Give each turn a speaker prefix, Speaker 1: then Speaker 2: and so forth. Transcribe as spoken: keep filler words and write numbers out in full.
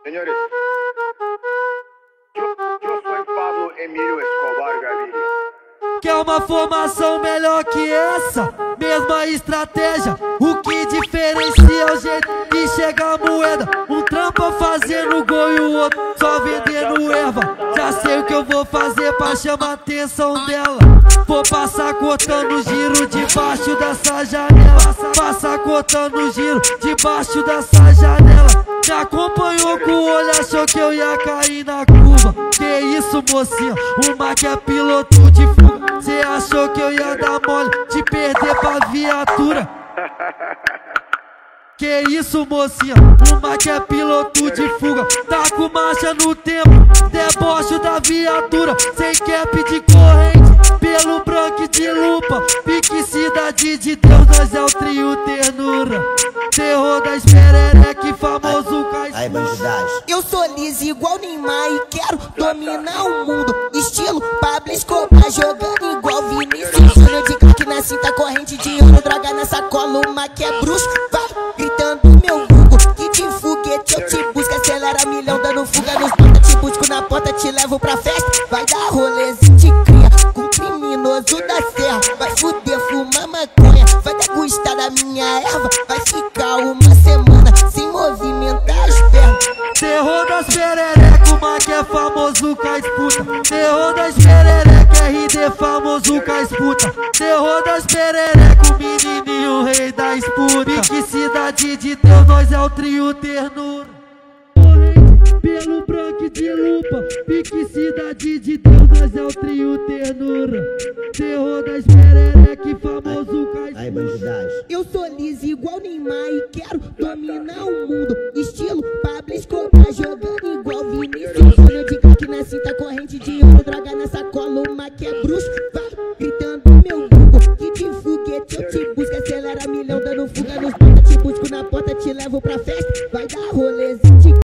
Speaker 1: Señores, yo, yo soy Pablo Emilio Escobar Gaviria.
Speaker 2: Quer uma formação melhor que essa? Mesma estratégia. O que diferencia é o jeito que chega a moeda. Um trampa fazendo gol e o outro só vendendo erva. Já sei o que eu vou fazer pra chamar a atenção dela. Vou passar cortando giro debaixo dessa janela. Passar cortando giro debaixo dessa janela. Me acompanhou com o olho, achou que eu ia cair na curva. Que isso, mocinha, uma que é piloto de fuga. Cê achou que eu ia dar mole, te perder pra viatura. Que isso, mocinha, uma que é piloto de fuga. Tá com marcha no tempo, deboche da viatura. Sem cap de corrente, pelo branco de lupa. Pique cidade de Deus, nós é o trio ternura. Terror das perereque, famoso cais.
Speaker 3: Aí, bandidagem.
Speaker 4: Eu sou liso igual Neymar e quero dominar o mundo. Estilo Pablo Escobar, jogando igual Vinícius Júnior. De crack na cinta, corrente de ouro, droga na sacola, uma que é bruxo. Vai gritando meu vulgo, que de foguete eu te busco. Acelera milhão, dando fuga nos bota. Te busco na porta, te levo pra festa. Vai dar rolezinho de cria, com criminoso da serra. Vai fuder, fumar maconha, vai degustar da minha erva. Vai ficar uma semana sem movimentar as pernas.
Speaker 2: Terror das perereca, uma que é famoso cais puta. Terror das perereca, R D famoso cais puta. Terror das perereca, o menininho rei da disputa. Pique cidade de Deus, nós é o trio ternura. Pelo branco de lupa, pique cidade de Deus, nós é o trio ternura. Terror das perereca, famoso cais.
Speaker 3: Aí, bandidagem.
Speaker 4: Eu sou liso igual Neymar e quero dominar o mundo. Estilo Pablo Escobar, jogando igual Vinícius Júnior. De crack na cinta, corrente de ouro, droga na sacola, uma que é bruxo. Vai gritando meu vulgo, que de foguete eu te busco. Acelera milhão, dando